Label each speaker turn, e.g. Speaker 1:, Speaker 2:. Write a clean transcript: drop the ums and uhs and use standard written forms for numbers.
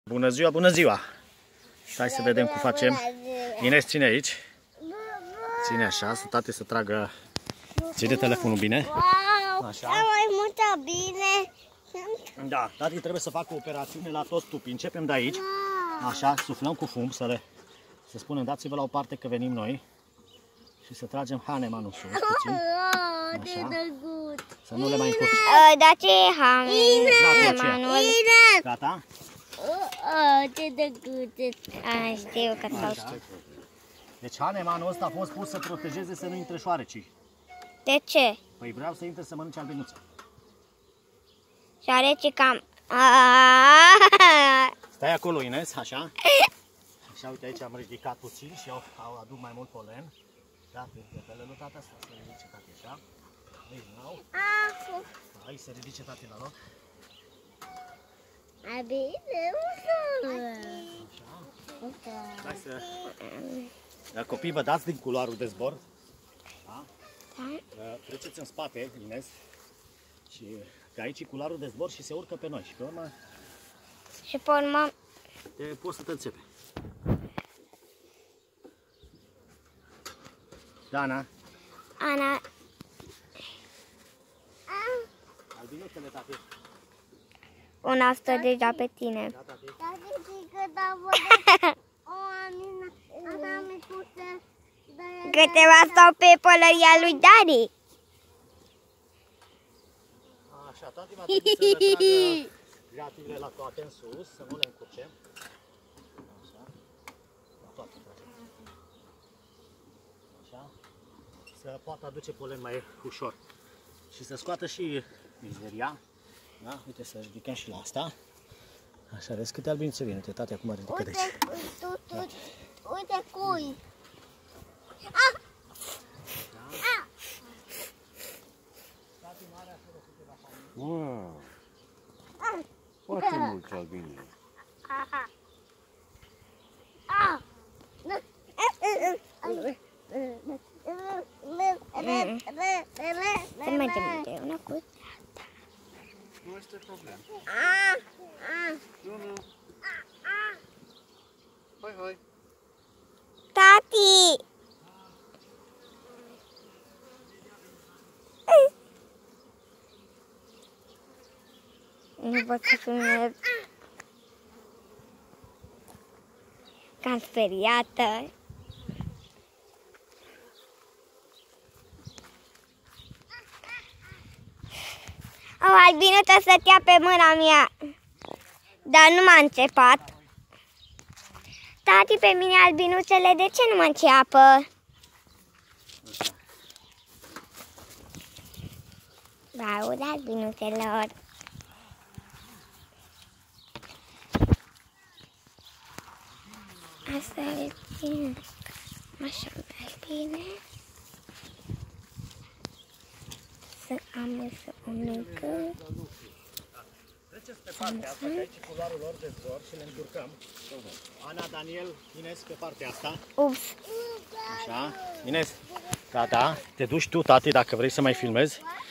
Speaker 1: Bună ziua, bună ziua! Hai să vedem cum facem. Ines, ține aici. Ține așa, să tati să tragă. Ține telefonul bine. Așa.
Speaker 2: Mai multă bine.
Speaker 1: Da, tati trebuie să facă o operațiune la toți tupii. Începem de aici. Așa, suflăm cu fum, să spunem, dați-vă la o parte că venim noi. Și să tragem Hanemanul sus, puțin. Așa. Să nu le mai încurci.
Speaker 2: Da, ce e Hanemanul?
Speaker 1: Gata?
Speaker 2: Ce drăguț. Știu că s-au știut.
Speaker 1: Deci Hanemanul ăsta a fost pus să protejeze să nu intre șoarecii.
Speaker 2: De ce?
Speaker 1: Păi vreau să intre să mănânce albinuța.
Speaker 2: Șoarecii cam...
Speaker 1: Stai acolo, Ines, așa. Așa, uite, aici am ridicat puțin și eu aduc mai mult polen. Da, pe lui tata să se ridice tati așa. Hai să ridice tati la loc. Hai să... Dar copii, vă dați din culoarul de zbor. Da? Treceți în spate, Ines. Și că aici e culoarul de zbor și se urcă pe noi. Și pe urmă...
Speaker 2: Și pe urmă...
Speaker 1: Poți să te înțepe. Dana.
Speaker 2: Ana.
Speaker 1: Albinuțele, tati.
Speaker 2: Una stă deja pe tine.
Speaker 1: Da, tati.
Speaker 2: Că te va stau pe pălăria lui Dari.
Speaker 1: Așa, tati va trebui să le tragă grativele la toate în sus, să nu le încurcem. Așa. La toate tragem. Așa. Să poată aduce polen mai ușor. Și să scoată și mizeria. Da? Uite, să ridicăm și la asta. Așa, vezi câte albinuțe vin. Uite, tati, acum ridică de aici.
Speaker 2: Uite cui.
Speaker 3: Wow! Foarte mulți albini.
Speaker 2: Să mergem împreună cu...
Speaker 3: Nu este problemă. Nu. Hai.
Speaker 2: Tati! Nu pot să filmez. Cam speriată. O albinuță stătea pe mâna mea, dar nu m-a înțepat. Tati, pe mine albinuțele, de ce nu mă înceapă? Vă aud albinuțelor. Asta e bine. Așa mai bine. Să amesă o mică.
Speaker 1: Treceți pe partea asta, că aici e culoarul lor de zbor și le încurcăm. Ana, Daniel, Ines pe partea asta.
Speaker 2: Ups.
Speaker 1: Așa. Ines, gata. Te duci tu, tati, dacă vrei să mai filmezi.